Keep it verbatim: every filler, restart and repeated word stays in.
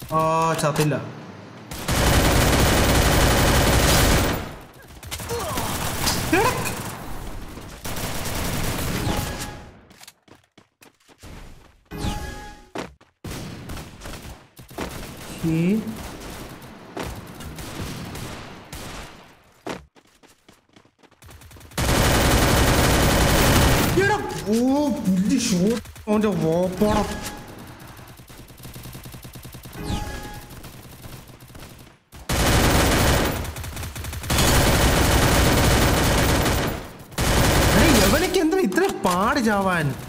ആ ചത്തില്ല. ഓ പുല്ല് ഷോട്ട് അവൻ്റെ ഓപ്പോണം. എവനൊക്കെ എന്താ ഇത്ര പാട് ചാവാൻ?